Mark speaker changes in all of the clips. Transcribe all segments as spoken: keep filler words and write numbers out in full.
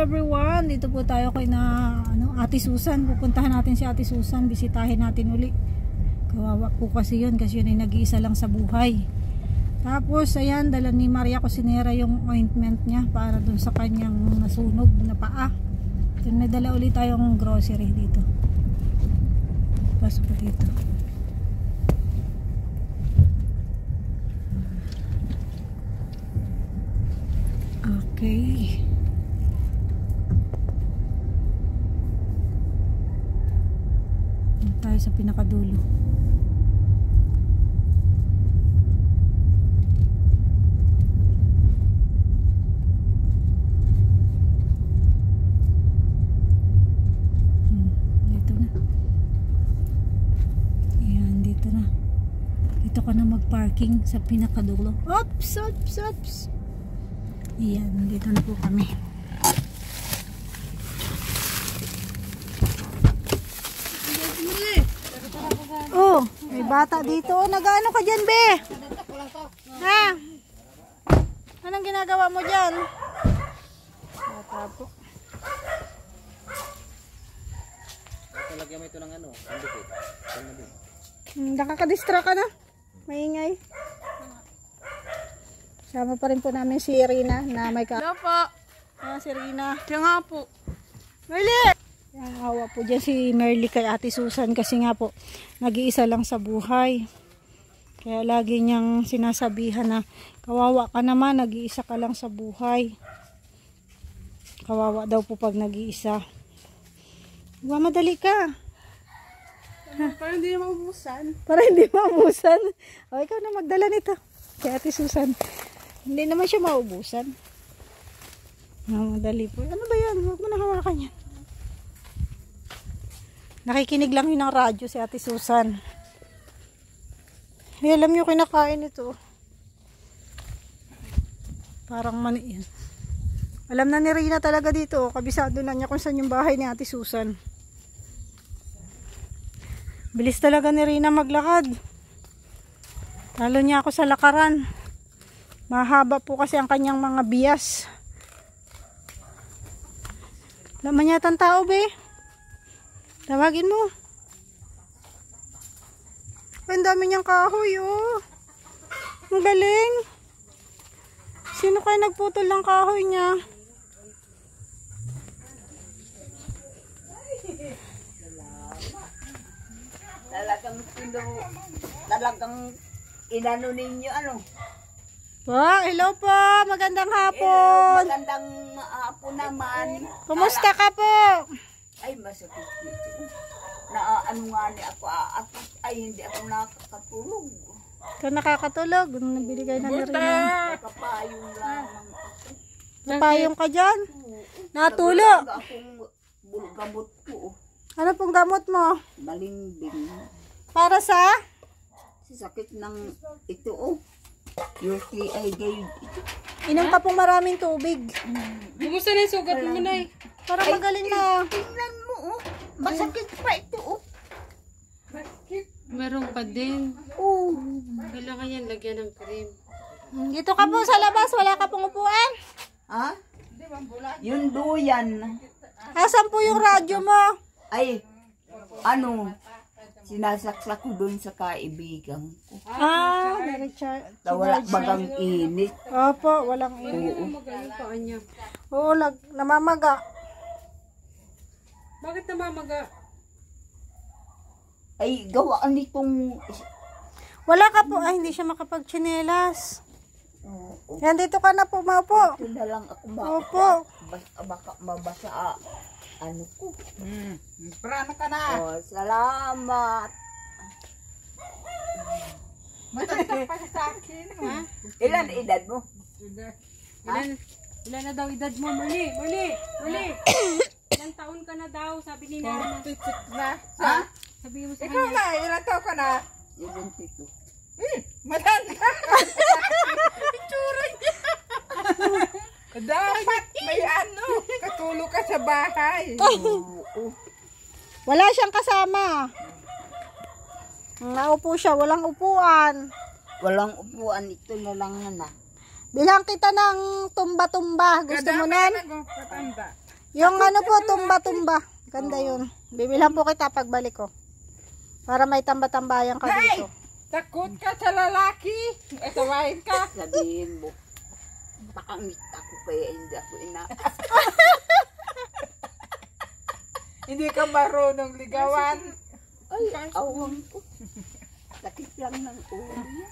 Speaker 1: everyone, dito po tayo kay na ano, Ate Susan. Pupuntahan natin si Ate Susan, bisitahin natin uli. Kawawa po kasi yun, kasi yun ay nag-iisa lang sa buhay. Tapos ayan, dala ni Maria Cosinera yung ointment niya para dun sa kanyang nasunog na paa. Then may dala ulit tayong grocery dito. Pasok po dito. Okay. Tayo sa pinakadulo. Hmm, dito na. Ayan, dito na. Dito ka na mag-parking sa pinakadulo. Ops, ops, ops. Ayan, dito na po kami. Oh, may bata dito. Oh, nag-ano ka dyan, be? Ha? Anong ginagawa mo dyan? Bata po.
Speaker 2: Talagyan mo ito ng ano, pandikit.
Speaker 1: Hmm, nakakadistra ka na. Maingay. Sama pa rin po namin si Rina na may ka...
Speaker 3: Hello po.
Speaker 1: Ayan si Rina.
Speaker 3: Kaya nga po.
Speaker 1: Merly! Ayan, awa po dyan si Merly kay Ate Susan kasi nga po nag-iisa lang sa buhay. Kaya lagi niyang sinasabihan na kawawa ka naman, nag-iisa ka lang sa buhay. Kawawa daw po pag nag-iisa. Huwag madali ka.
Speaker 3: Para hindi na maubusan.
Speaker 1: Para hindi maubusan. O, ikaw na magdala nito kay Ate Susan. Hindi naman siya maubusan. Madali po. Ano ba yan? Huwag mo na hawakan yan. Nakikinig lang yun ng radyo si Ate Susan. Ay, alam nyo kinakain ito. Parang mani yan. Alam na ni Rina talaga dito. Kabisado na niya kung saan yung bahay ni Ate Susan. Bilis talaga ni Rina maglakad. Talo niya ako sa lakaran. Mahaba po kasi ang kanyang mga bias. Laman yata ang tao, be. Tawagin mo. Ang dami niyang kahoy, oh. Ang galing. Sino kayo nagputol ng kahoy niya?
Speaker 4: Talagang pino, talagang inano ninyo, ano?
Speaker 1: Po, hello po. Magandang hapon.
Speaker 4: Hello, magandang hapon naman.
Speaker 1: Kumusta ka po?
Speaker 4: Ay, masakit dito. Na ano nga ni ako, at ay hindi ako nakakatulog.
Speaker 1: Ikaw nakakatulog. Nabili kayo na ni Rina.
Speaker 4: Nakapayong lang ako.
Speaker 1: Napayong ka dyan? Natulog.
Speaker 4: Naglaga akong gamot ko.
Speaker 1: Ano pong gamot mo?
Speaker 4: Balimbing.
Speaker 1: Para sa?
Speaker 4: Sa sakit ng ito, oh. U T I gave.
Speaker 1: Inom ka pong maraming tubig.
Speaker 3: Kumusta na yung sugat mo, Nay?
Speaker 1: Para magaling na.
Speaker 4: Tingnan mo, oh. Masakit pa ito, oh.
Speaker 3: Meron pa din.
Speaker 4: Oh.
Speaker 3: Kailangan yan lagyan ng cream.
Speaker 1: Dito ka po sa labas. Wala ka pong upuan.
Speaker 4: Ha? Yung duyan.
Speaker 1: Asan po yung radyo mo?
Speaker 4: Ay, ano, sinasaksak ko dun sa kaibigan ko.
Speaker 1: Ah, na-recharge.
Speaker 4: Wala bagang init.
Speaker 1: Opo, walang init.
Speaker 4: Oo.
Speaker 3: Magaling paan niya.
Speaker 1: Oo, lag, namamaga.
Speaker 3: Bakit namamaga?
Speaker 4: Ay, gawaan nitong...
Speaker 1: Wala ka po. Ay, hindi siya makapagtsinelas.
Speaker 4: Oo.
Speaker 1: Yan, dito ka na po, maupo.
Speaker 4: Ito na lang ako baka,
Speaker 1: Opo.
Speaker 4: baka, baka mabasa ah, ano ko.
Speaker 5: Hmm. Prano ka na.
Speaker 4: Oh, salamat.
Speaker 5: Matanda pa sa akin.
Speaker 3: Ha?
Speaker 4: Ilan edad mo?
Speaker 3: Ilan, ilan na daw edad mo? Muli, muli, muli. Ilang taon ka na daw, sabi ni Nana.
Speaker 5: Titik na.
Speaker 4: Ha?
Speaker 3: Sabi mo sa
Speaker 5: Ikaw
Speaker 3: kanya.
Speaker 5: na, ilan taon ka na?
Speaker 4: seventy-two.
Speaker 5: Eh, matanda. Itsura niya. Dapat may ano, katulog ka sa bahay.
Speaker 4: Oo.
Speaker 1: Wala siyang kasama. Naupo siya, walang upuan.
Speaker 4: Walang upuan, ito na lang na.
Speaker 1: Bilang kita ng tumba-tumba. Gusto mo nan?
Speaker 5: Katanda.
Speaker 1: Yung ano po, tumba-tumba. Ganda yun. Bibilang po kita pagbalik ko. Para may tamba-tambayan ka
Speaker 5: Nay!
Speaker 1: dito.
Speaker 5: Takot ka sa lalaki. Asawahin ka.
Speaker 4: Sabihin mo, pakangit ako kaya hindi ako ina.
Speaker 5: Hindi ka marunong ligawan.
Speaker 4: Ay, awang ko. Sakit lang ng ulo niya.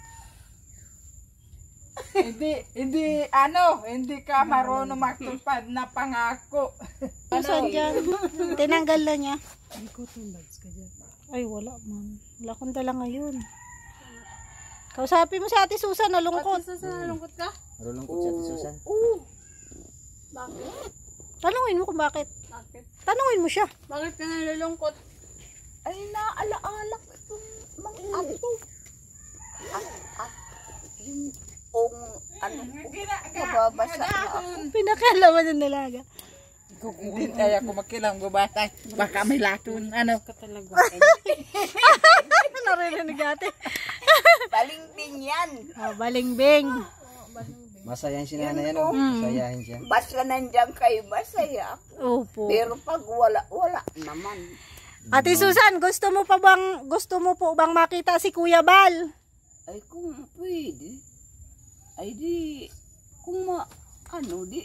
Speaker 5: hindi, hindi, ano, hindi ka marunong magtupad na pangako.
Speaker 1: Saan dyan? Tinanggal na niya. Ay, wala man. Wala kong dala ngayon. Kausapin mo si Ate Susan, nalungkot.
Speaker 3: Susan, nalungkot ka?
Speaker 2: Marulungkot si Ate Susan.
Speaker 4: Oo.
Speaker 3: Bakit?
Speaker 1: Tanungin mo kung bakit.
Speaker 3: Bakit?
Speaker 1: Tanungin mo siya.
Speaker 3: Bakit ka nalulungkot?
Speaker 4: Ay, naalaala ko itong mga ato. At, at, yung, kung, ano po, kababasa na ako.
Speaker 1: Pinakalaman ng dalaga.
Speaker 5: Hindi tayo ako makilang bubata. Baka may laton, ano.
Speaker 3: Ka talaga.
Speaker 1: Narinig ate.
Speaker 4: Balingting yan.
Speaker 1: Oh, balingbing.
Speaker 2: Masayahin si nanay, ano? Masayahin siya.
Speaker 4: Basta nandiyan kayo, masaya ako.
Speaker 1: Opo.
Speaker 4: Pero pag wala, wala naman.
Speaker 1: Ate Susan, gusto mo pa bang, gusto mo po bang makita si Kuya Bal?
Speaker 4: Ay, kung pwede. Ay, di, kung ma, ano, di.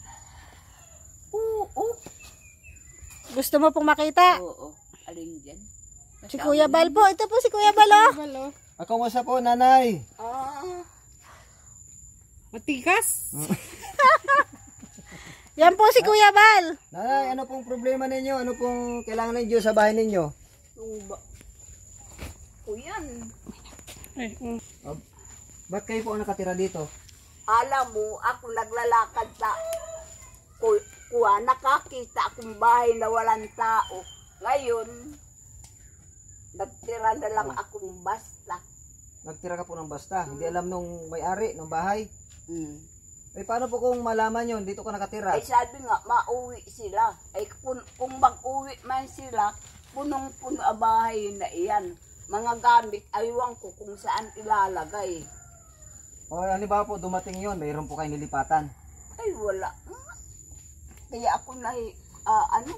Speaker 4: Oo, oo.
Speaker 1: Gusto mo pong makita?
Speaker 4: Oo, alin dyan.
Speaker 1: Si Kuya Bal po. Ito po si Kuya Bal, oh.
Speaker 2: Ako mo sa po, nanay.
Speaker 4: Ah,
Speaker 3: Matigas?
Speaker 1: Yan po si Kuya Bal.
Speaker 2: Nanay, ano pong problema ninyo? Ano pong kailangan ninyo sa bahay ninyo?
Speaker 4: yung ba? O yan.
Speaker 2: Oh, ba't kayo po ang nakatira dito?
Speaker 4: Alam mo, ako naglalakad sa ku, kuha, nakakita akong bahay na walang tao. Ngayon, nagtira na lang akong basta.
Speaker 2: Nagtira ka po ng basta. Hindi alam nung may-ari ng bahay.
Speaker 4: Hmm.
Speaker 2: Eh, paano po kung malaman yun? Dito ka nakatira.
Speaker 4: Ay sabi nga, mauwi sila. Ay kung, kung mag-uwi man sila, punong-puno ang bahay na iyan. Mga gamit, aywan ko kung saan ilalagay.
Speaker 2: O, halimbawa po, dumating yun. Mayroon po kayo nilipatan.
Speaker 4: Ay wala. Kaya ako na, ah, ano,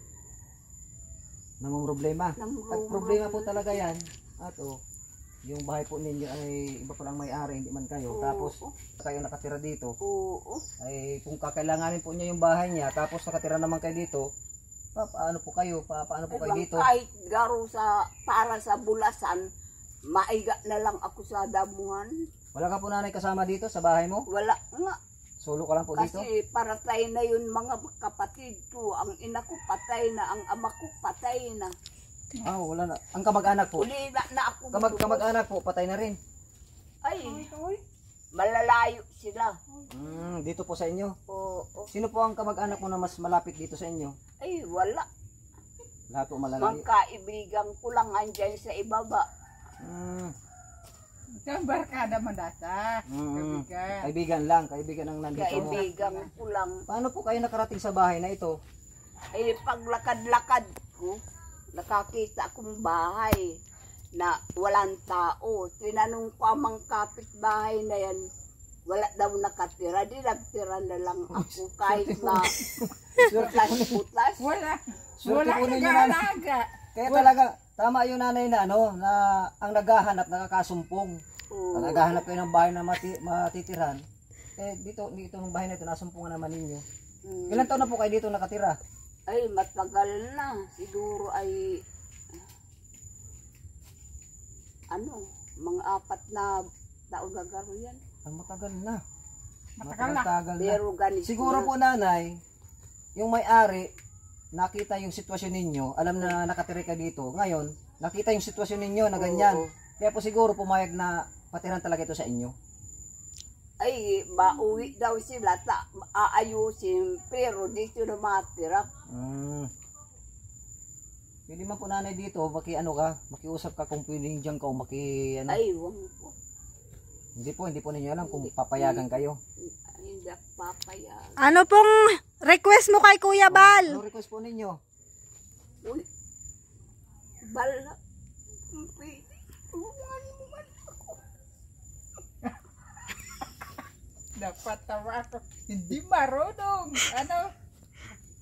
Speaker 2: Namang problema.
Speaker 4: Namang
Speaker 2: At problema po talaga yan. At oh, yung bahay po ninyo ay iba pa lang may-ari, hindi man kayo. Tapos, kayo nakatira dito.
Speaker 4: oo.
Speaker 2: Ay kung kakailanganin po niya yung bahay niya, tapos nakatira naman kayo dito, pa, paano po kayo? Pa, paano po kayo
Speaker 4: Ibang
Speaker 2: dito?
Speaker 4: kahit garo sa, para sa bulasan, maiga na lang ako sa damuhan.
Speaker 2: Wala ka po nanay kasama dito sa bahay mo?
Speaker 4: Wala nga.
Speaker 2: Solo ka lang po dito?
Speaker 4: Kasi paratay na yun mga kapatid ko. Ang ina ko patay na, ang ama ko patay na.
Speaker 2: Ah, wala na. Ang kamag-anak po.
Speaker 4: Uli na, na ako.
Speaker 2: Kamag kamag-anak po, patay na rin.
Speaker 4: Ay, malalayo sila.
Speaker 2: Hmm, dito po sa inyo.
Speaker 4: Oo.
Speaker 2: Sino po ang kamag-anak mo na mas malapit dito sa inyo?
Speaker 4: Ay, wala.
Speaker 2: Lahat po malalayo.
Speaker 4: Mga kaibigan ko lang andyan sa ibaba.
Speaker 2: Hmm,
Speaker 5: Ang barkada mandasa.
Speaker 2: hmm,
Speaker 5: Kaibigan.
Speaker 2: kaibigan lang, kaibigan ang nandito mo.
Speaker 4: Kaibigan ko lang.
Speaker 2: Paano po kayo nakarating sa bahay na ito?
Speaker 4: Ay, paglakad-lakad ko, nakakita akong bahay na walang tao. Tinanong ko ang mga kapitbahay na yan, wala daw nakatira. Di nagtira na lang ako kahit na putas-putas.
Speaker 5: Wala.
Speaker 2: Swerte
Speaker 5: Wala
Speaker 2: po ninyo, nanay.
Speaker 5: nag-aalaga.
Speaker 2: Kaya talaga, tama yung nanay na ano, na ang naghahanap, nakakasumpong.
Speaker 4: Oo.
Speaker 2: Pag naghahanap kayo ng bahay na mati, matitiran, eh dito, dito ng bahay na ito, nasumpungan naman ninyo.
Speaker 4: Mm.
Speaker 2: Ilan taon na po kayo dito nakatira?
Speaker 4: Ay, matagal na. Siguro ay, ano, mga apat na taon na garo yan.
Speaker 2: Ang matagal na.
Speaker 5: Matagal na.
Speaker 2: Matagal na.
Speaker 4: Pero ganito
Speaker 2: Siguro
Speaker 4: na.
Speaker 2: po nanay, yung may-ari, nakita yung sitwasyon ninyo, alam na nakatira ka dito. Ngayon, nakita yung sitwasyon ninyo na ganyan.
Speaker 4: Oo.
Speaker 2: Kaya po siguro pumayag na patiran talaga ito sa inyo.
Speaker 4: Ay, mauwi daw sila, ta, aayusin, pero dito na matira.
Speaker 2: Mm. Pwede man po nanay dito, maki ano ka, makiusap ka kung pwedeng dyan ka o maki ano.
Speaker 4: Ay, wang po.
Speaker 2: Hindi po, hindi po ninyo alam kung papayagan kayo.
Speaker 4: Hindi ako papayag.
Speaker 1: Ano pong request mo kay Kuya Bal?
Speaker 2: Ano request po ninyo?
Speaker 4: Uy, bala, pwede, tulungan mo man ako.
Speaker 5: Dapat tawa ako. Hindi marunong. Ano?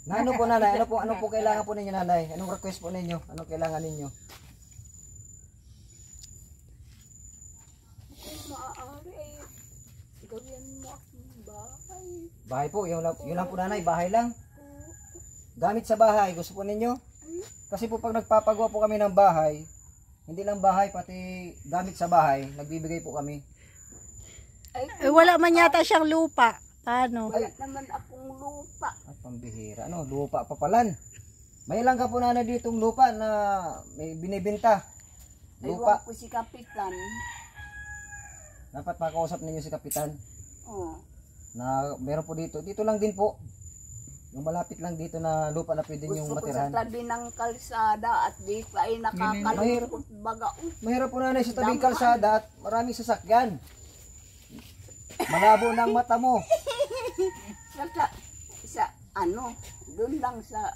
Speaker 2: Na ano po nanay? Ano po ano po kailangan po ninyo nanay? Anong request po ninyo? Anong kailangan ninyo?
Speaker 4: Kung maaari ay gawin mo akong bahay.
Speaker 2: Bahay po, yun lang, yun lang po nanay, bahay lang. Gamit sa bahay, gusto po ninyo? Kasi po pag nagpapagawa po kami ng bahay, hindi lang bahay, pati gamit sa bahay, nagbibigay po kami.
Speaker 4: Ay,
Speaker 1: Eh, wala man yata siyang lupa. Paano?
Speaker 4: wala naman akong lupa.
Speaker 2: At pambihira, ano, lupa pa palan. May lang ka po nanay ditong lupa na may binibenta.
Speaker 4: Lupa.
Speaker 2: Lupa.
Speaker 4: ko si Kapitan.
Speaker 2: Dapat makausap ninyo si Kapitan.
Speaker 4: Oh.
Speaker 2: Na meron po dito. Dito lang din po. Yung malapit lang dito na lupa na pwede
Speaker 4: Gusto
Speaker 2: niyong
Speaker 4: ko sa
Speaker 2: matirhan.
Speaker 4: tabi ng kalsada at dito ay nakakalungkot baga.
Speaker 2: Mahirap po nanay sa tabing kalsada at maraming sasakyan. Malabo ng mata mo.
Speaker 4: Sa, sa, sa ano, doon lang sa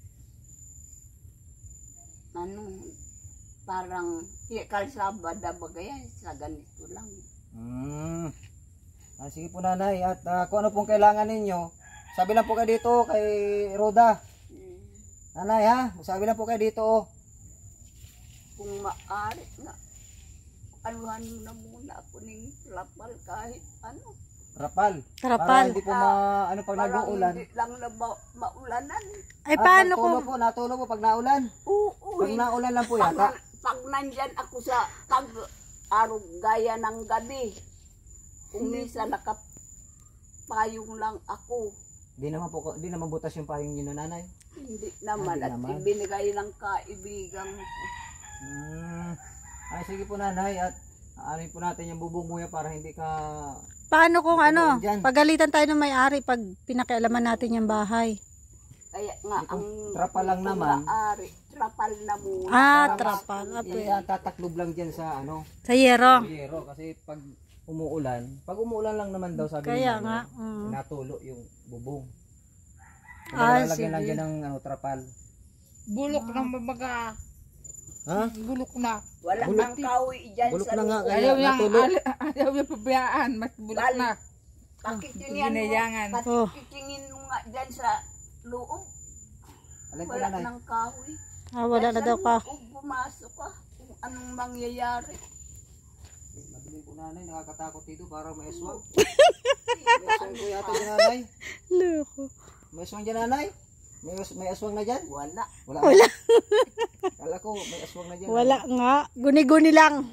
Speaker 4: ano, parang yeah, kalsada bagay sa ganito lang.
Speaker 2: Hmm. Ah, sige po nanay. At ah, kung ano pong kailangan ninyo, sabi lang po kayo dito kay Roda. Nanay ha, sabi lang po kayo dito oh.
Speaker 4: Kung maaari nga, anuhan mo na muna ako ng lapal kahit ano.
Speaker 2: Rapal. Para
Speaker 1: Rapal.
Speaker 2: hindi po ma, ano pag
Speaker 4: Parang
Speaker 2: nag-uulan.
Speaker 4: hindi lang na ba, maulanan.
Speaker 1: Ay,
Speaker 2: At
Speaker 1: paano
Speaker 2: natulo
Speaker 1: kung...
Speaker 2: po, natulo po pag naulan.
Speaker 4: Oo,
Speaker 2: Pag naulan lang po
Speaker 4: pag,
Speaker 2: yata.
Speaker 4: pag nandyan ako sa pag araw gaya ng gabi, kung minsan nakapayong lang ako,
Speaker 2: Di naman po, di naman butas yung payong niyo nanay.
Speaker 4: hindi naman
Speaker 2: Hindi
Speaker 4: at
Speaker 2: naman.
Speaker 4: ibinigay ng kaibigan ko.
Speaker 2: Hmm. Ay sige po nanay at aanin po natin yung bubong mo yan para hindi ka
Speaker 1: Paano kung ano?
Speaker 2: Dyan.
Speaker 1: Pagalitan tayo ng may-ari pag pinakialaman natin yung bahay.
Speaker 4: Kaya nga
Speaker 2: Kung
Speaker 4: ang
Speaker 2: trapal lang
Speaker 4: kung
Speaker 2: naman.
Speaker 4: maaari, trapal na muna.
Speaker 1: Ah,
Speaker 2: Parang-
Speaker 1: trapal. Ah,
Speaker 2: eh,
Speaker 1: pwede.
Speaker 2: ah, tataklob lang dyan sa ano,
Speaker 1: Sa yero.
Speaker 2: yero kasi pag umuulan, pag umuulan lang naman daw sabi
Speaker 1: Kaya
Speaker 2: nila,
Speaker 1: nga. Mm.
Speaker 2: natulo yung bubong.
Speaker 1: Ah,
Speaker 2: Kaya lalagyan
Speaker 1: sige.
Speaker 2: lang dyan ng ano, trapal.
Speaker 5: Bulok na mabaga.
Speaker 2: Ha?
Speaker 5: Bulok na.
Speaker 4: Wala
Speaker 2: Bulok-
Speaker 4: kang kahoy dyan
Speaker 2: Bulok
Speaker 4: sa
Speaker 2: na nga
Speaker 4: loob.
Speaker 2: kaya
Speaker 5: Ayaw yung,
Speaker 2: natulo.
Speaker 5: al- ayaw yung pabayaan. Mas bulok
Speaker 4: Lalo.
Speaker 5: na.
Speaker 4: Pakitingin mo,
Speaker 5: Ginayangan.
Speaker 1: Oh.
Speaker 4: pakitingin mo nga dyan sa loob.
Speaker 2: Alin po
Speaker 4: Wala
Speaker 2: nanay?
Speaker 4: ng kahoy.
Speaker 1: Ah, wala na daw ka.
Speaker 4: Kung pumasok ka, kung anong mangyayari.
Speaker 2: Mabilin po nanay, nakakatakot dito para may aswang. May aswang po yata dyan nanay.
Speaker 1: Loko.
Speaker 2: May aswang dyan nanay. May, as- may aswang na dyan.
Speaker 4: Wala.
Speaker 2: Wala. Wala. Kala ko may aswang na dyan.
Speaker 1: Wala nga. Guni-guni lang.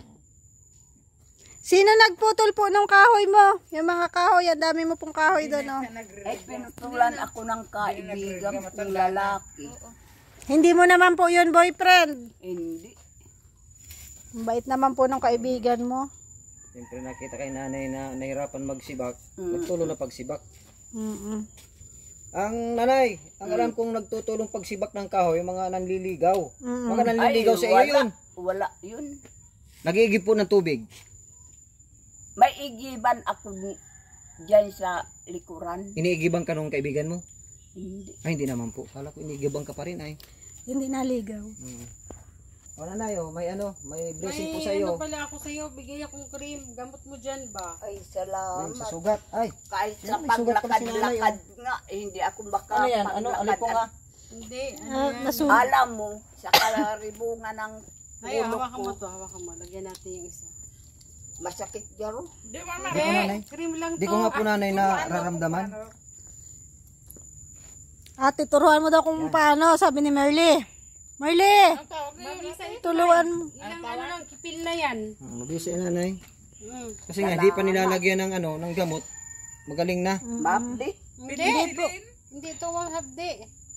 Speaker 1: Sino nagputol po ng kahoy mo? Yung mga kahoy, ang dami mo pong kahoy doon, oh.
Speaker 4: Ay, pinutulan ako ng kaibigan kong lalaki.
Speaker 1: Hindi mo naman po yun, boyfriend.
Speaker 4: Hindi.
Speaker 1: Ang bait naman po ng kaibigan mo.
Speaker 2: Siyempre nakita kay nanay na nahirapan magsibak.
Speaker 4: Mm.
Speaker 2: Nagtulong na pagsibak.
Speaker 1: Mm-mm.
Speaker 2: Ang nanay, ang alam kong nagtutulong pagsibak ng kahoy, yung mga nanliligaw.
Speaker 1: Mm-mm.
Speaker 2: Mga nanliligaw sa iyo
Speaker 4: wala.
Speaker 2: yun.
Speaker 4: Wala yun.
Speaker 2: Nag-iigib po ng tubig.
Speaker 4: May igiban ako dyan sa likuran.
Speaker 2: Iniigiban ka nung kaibigan mo?
Speaker 4: Hindi.
Speaker 2: Ay, hindi naman po. Kala ko iniigiban ka pa rin ay.
Speaker 1: Hindi naligaw.
Speaker 2: Hmm. O nanay, oh, may ano, may blessing
Speaker 3: May
Speaker 2: po sa
Speaker 3: ano
Speaker 2: iyo.
Speaker 3: pala ako sa'yo, bigay akong cream. Gamot mo dyan ba?
Speaker 4: Ay,
Speaker 2: Ayun,
Speaker 4: salamat.
Speaker 2: sa sugat. Ay,
Speaker 4: Kahit sa
Speaker 2: Yan, may sugat pala si nanay,
Speaker 4: paglakad-lakad nga, eh, hindi ako baka
Speaker 2: ano yan? Ano, alin po nga?
Speaker 3: Hindi, ano
Speaker 1: Ah,
Speaker 3: yan?
Speaker 1: nasu-
Speaker 4: Alam mo, sa kalaribungan ng
Speaker 3: Ay,
Speaker 4: ulo
Speaker 3: hawakan mo
Speaker 4: ko,
Speaker 3: to, hawakan mo. Lagyan natin yung isa.
Speaker 4: masakit dyan.
Speaker 5: Di ba ma?
Speaker 2: Di ko nanay.
Speaker 3: Cream lang
Speaker 2: Di
Speaker 3: to.
Speaker 2: ko nga po nanay na raramdaman.
Speaker 1: Ate, turuan mo daw kung paano, sabi ni Merly. Merly,
Speaker 5: Ang tawag yun.
Speaker 3: Mabilisan ito.
Speaker 1: tuluan mo.
Speaker 3: Ilang ano lang, kipil na yan.
Speaker 2: Hmm, mabisa yung nanay.
Speaker 3: Mm.
Speaker 2: Kasi nga, di pa nilalagyan ng ano, ng gamot. Magaling na.
Speaker 4: Mabdi.
Speaker 3: Hindi, po. Hindi ito ang hapdi.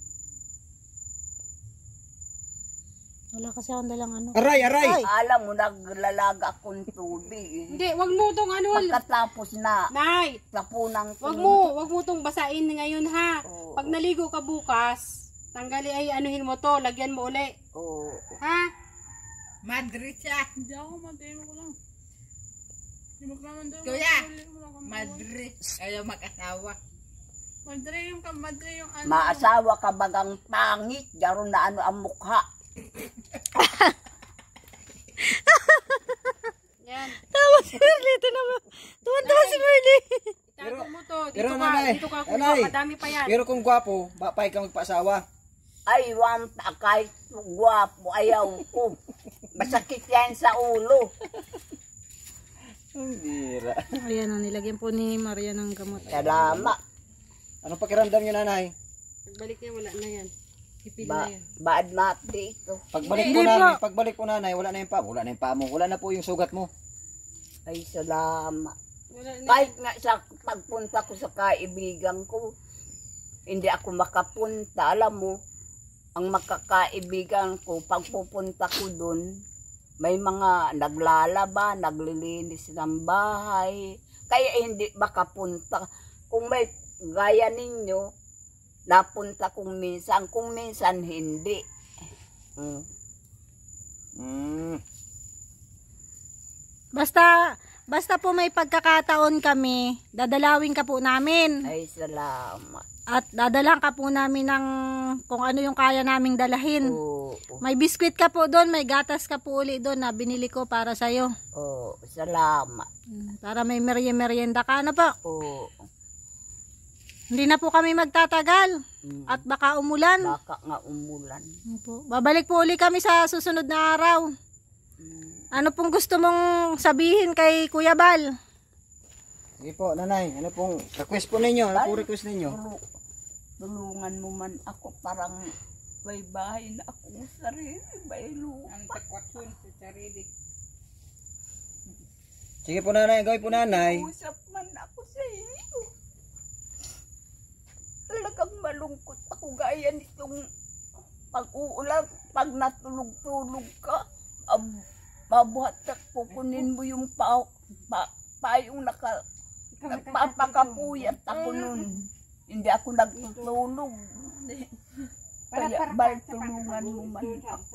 Speaker 1: Wala kasi akong dalang ano.
Speaker 2: Aray, aray!
Speaker 4: Alam mo, naglalaga akong tubig.
Speaker 3: Hindi, wag mo tong ano.
Speaker 4: Pagkatapos na,
Speaker 3: Nay,
Speaker 4: tapunang
Speaker 3: wag mo, wag mo tong basain ngayon ha.
Speaker 4: Oo.
Speaker 3: Pag naligo ka bukas, tanggali ay anuhin mo to, lagyan mo uli.
Speaker 4: Oo.
Speaker 3: Ha?
Speaker 5: Madre siya. Hindi ako madre mo lang. Kuya, madre. Ayaw mag-asawa. Madre yung ka, madre yung ano.
Speaker 4: Maasawa ka bagang pangit, daron na ano ang mukha.
Speaker 3: Yan.
Speaker 1: Tawa si Merly, ito naman. Tuwan-tuwa si Merly.
Speaker 3: Itago mo to. Dito
Speaker 2: pero
Speaker 3: ka,
Speaker 2: nanay,
Speaker 3: dito ka kuha.
Speaker 2: nanay.
Speaker 3: Madami pa yan.
Speaker 2: Pero kung gwapo, bapay ka magpa-asawa.
Speaker 4: Ay, wanta, kahit guwapo, ayaw ko. Masakit yan sa ulo.
Speaker 2: Ang bira.
Speaker 1: Ayan o, nilagyan po ni Maria ng gamot.
Speaker 4: Salamat.
Speaker 2: Anong pakiramdam nyo, nanay?
Speaker 3: Pagbalik niya, wala na yan. Ipil
Speaker 4: Ba,
Speaker 3: na yan.
Speaker 4: baad mat dito.
Speaker 2: Pagbalik
Speaker 1: Hindi
Speaker 2: po nanay,
Speaker 1: po.
Speaker 2: pagbalik po nanay, wala na yung pa, wala na yung pa mo, wala na po yung sugat mo.
Speaker 4: Ay, salamat.
Speaker 3: Wala na.
Speaker 4: Kahit nga sa pagpunta ko sa kaibigan ko, hindi ako makapunta. Alam mo, ang makakaibigan ko, pagpupunta ko dun, may mga naglalaba, naglilinis ng bahay. Kaya hindi makapunta. Kung may gaya ninyo, napunta kung minsan, kung minsan hindi. Mm.
Speaker 2: Mm.
Speaker 1: Basta, basta po may pagkakataon kami, dadalawin ka po namin.
Speaker 4: Ay, salamat.
Speaker 1: At dadalang ka po namin ng kung ano yung kaya naming dalahin.
Speaker 4: Oo,
Speaker 1: May biskwit ka po doon, may gatas ka po uli doon na binili ko para sa'yo.
Speaker 4: oo, salamat.
Speaker 1: Mm, Para may merienda ka na po.
Speaker 4: Oo,
Speaker 1: Hindi na po kami magtatagal.
Speaker 4: mm.
Speaker 1: At baka umulan.
Speaker 4: Baka nga umulan.
Speaker 1: Opo. Babalik po uli kami sa susunod na araw.
Speaker 4: Mm.
Speaker 1: Ano pong gusto mong sabihin kay Kuya Bal?
Speaker 2: Sige po, nanay, ano pong request po ninyo? Ano pong request ninyo?
Speaker 4: Tulu- tulungan mo man ako, parang may bahay na akong sarili, may lupa.
Speaker 5: Ang takwatsun sa sarili.
Speaker 2: Sige po nanay, gawin po nanay.
Speaker 4: Usap man ako sa iyo. Talagang malungkot ako gaya nitong pag-uulan, pag natulog-tulog ka, ab, mabuhat at kukunin mo yung pa, pa, payong naka, nagpapakapuyat ako nun. Hindi ako nagtutulog. Kaya bal, tulungan mo man ako.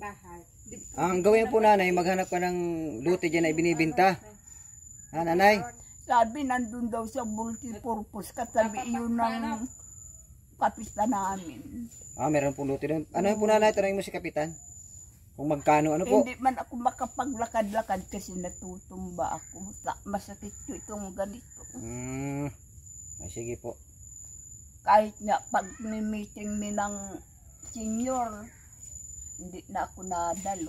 Speaker 2: Ang gawin po nanay, maghanap ka ng lote dyan na ibinibinta. Ha, nanay?
Speaker 4: Sabi nandun daw sa multipurpose katabi yun ng kapita namin.
Speaker 2: Ah, meron po lote doon. Ano po nanay, tanongin mo si kapitan? Kung magkano, ano po?
Speaker 4: Hindi man ako makapaglakad-lakad kasi natutumba ako. Sa- Masakit ko itong ganito.
Speaker 2: Hmm, ay, sige po.
Speaker 4: Kahit nga pag may meeting ni ng senior, hindi na ako nadalo.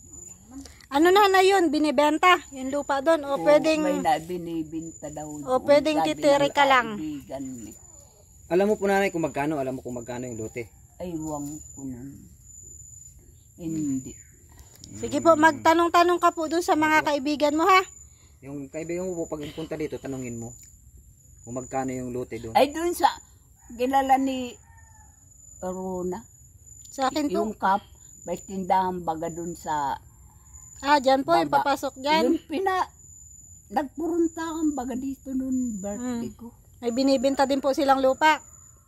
Speaker 1: Ano na na yun? Binibenta? Yung lupa doon? O
Speaker 4: Oo,
Speaker 1: pwedeng...
Speaker 4: may na binibinta daw
Speaker 1: O,
Speaker 4: doon.
Speaker 1: pwedeng
Speaker 4: Sabi
Speaker 1: titiri
Speaker 4: ng
Speaker 1: ka lang.
Speaker 4: kaibigan ni.
Speaker 2: Alam mo po nanay kung magkano, alam mo kung magkano yung lote.
Speaker 4: Aywang ko nun. Hindi.
Speaker 1: Sige po, magtanong-tanong ka po doon sa mga kaibigan mo ha.
Speaker 2: Yung kaibigan mo po, pag punta dito, tanungin mo kung magkano yung lote doon.
Speaker 4: Ay, doon sa kilala ni Rona.
Speaker 1: Sa akin po.
Speaker 4: Yung kap, may tindahan baga doon sa
Speaker 1: Ah, dyan po, yung
Speaker 4: baba.
Speaker 1: papasok dyan.
Speaker 4: Yung pina, nagpuruntahan baga dito noon birthday
Speaker 1: Mm.
Speaker 4: ko.
Speaker 1: May binibenta din po silang lupa.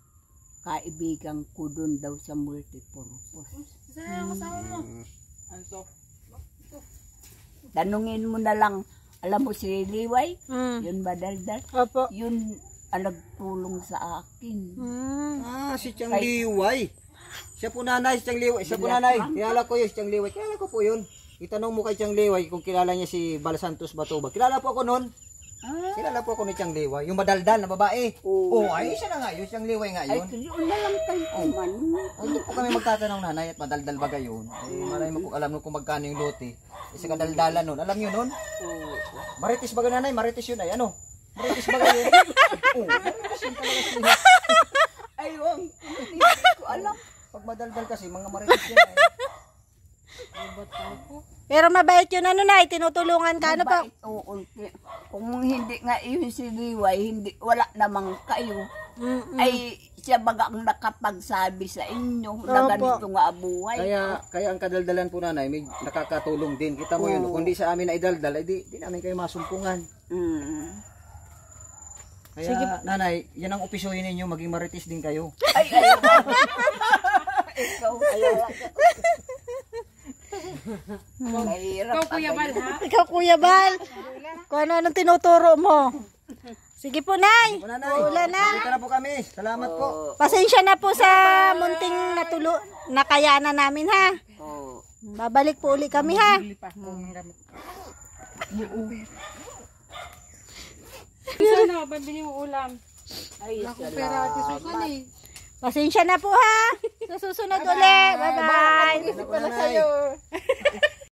Speaker 4: Kaibigan ko doon daw sa multipurpose.
Speaker 2: Hmm.
Speaker 5: Anto.
Speaker 4: Tanungin mo na lang, alam mo si Liway?
Speaker 1: Mm.
Speaker 4: Yun ba daldal?
Speaker 1: Opo.
Speaker 4: Yun ang nagtulong sa akin.
Speaker 1: Mm.
Speaker 2: Ah, si Chang Liway. Siya po nanay, si Chang Liway. Siya po nanay. Kilala ko yun, si Chang Liway. Kilala ko po yun. Itanong mo kay Chang Liway kung kilala niya si Bal Santos Batuba. Kilala po ako noon.
Speaker 4: Ah,
Speaker 2: Kilala po ako ni Chang Liway. Yung madaldal na babae.
Speaker 4: Oo.
Speaker 2: Oh, ay, siya na nga yun. Chang Liway nga
Speaker 4: ay,
Speaker 2: yun.
Speaker 4: yun na lang kayo kuman.
Speaker 2: O, hindi po kami magtatanong nanay at madaldal ba gayon. Ay, marami mo po alam nun kung magkano yung lote. Isa kadaldalan nun. Alam nyo nun?
Speaker 4: Oo.
Speaker 2: Marites ba nanay? Marites yun ay ano? Marites ba gayon? Oo, marites yun talaga siya.
Speaker 4: Ayun, hindi ko alam.
Speaker 2: Pag madaldal kasi, mga marites yun ay.
Speaker 1: Pero mabait yun ano na, tinutulungan ka ano po.
Speaker 4: Mabait, oo. Kung hindi nga yun si Liway, hindi, wala namang kayo.
Speaker 1: Mm-mm.
Speaker 4: Ay, siya baga ang nakapagsabi sa inyo na
Speaker 1: Opo.
Speaker 4: ganito nga buhay.
Speaker 2: Kaya, kaya ang kadaldalan po nanay, may nakakatulong din. Kita mo yun,
Speaker 4: Oo.
Speaker 2: kung di sa amin na idaldal, ay di, di namin kayo masumpungan.
Speaker 4: Mm.
Speaker 2: Kaya nanay, yan ang opisoyin ninyo, maging marites din kayo.
Speaker 4: Ay, ay, ikaw, ayaw. Mahirap.
Speaker 3: Ikaw, Kuya Bal, ha?
Speaker 1: Ikaw Kuya Bal, kung ano anong tinuturo mo. Sige po Nay,
Speaker 2: O nanay,
Speaker 1: ulan na.
Speaker 2: dito na po kami. Salamat po.
Speaker 1: Pasensya na po sa munting natulo, nakayanan namin ha.
Speaker 4: Oo.
Speaker 1: Babalik po uli kami ha.
Speaker 5: Lipas ko ng gamit.
Speaker 3: Susan na, pabili mo ulam.
Speaker 4: Ay,
Speaker 3: Naku, pera ate Susan eh.
Speaker 1: Pasensya na po ha. Sa susunod ulit. Bye-bye.
Speaker 5: Isip ko na sa'yo.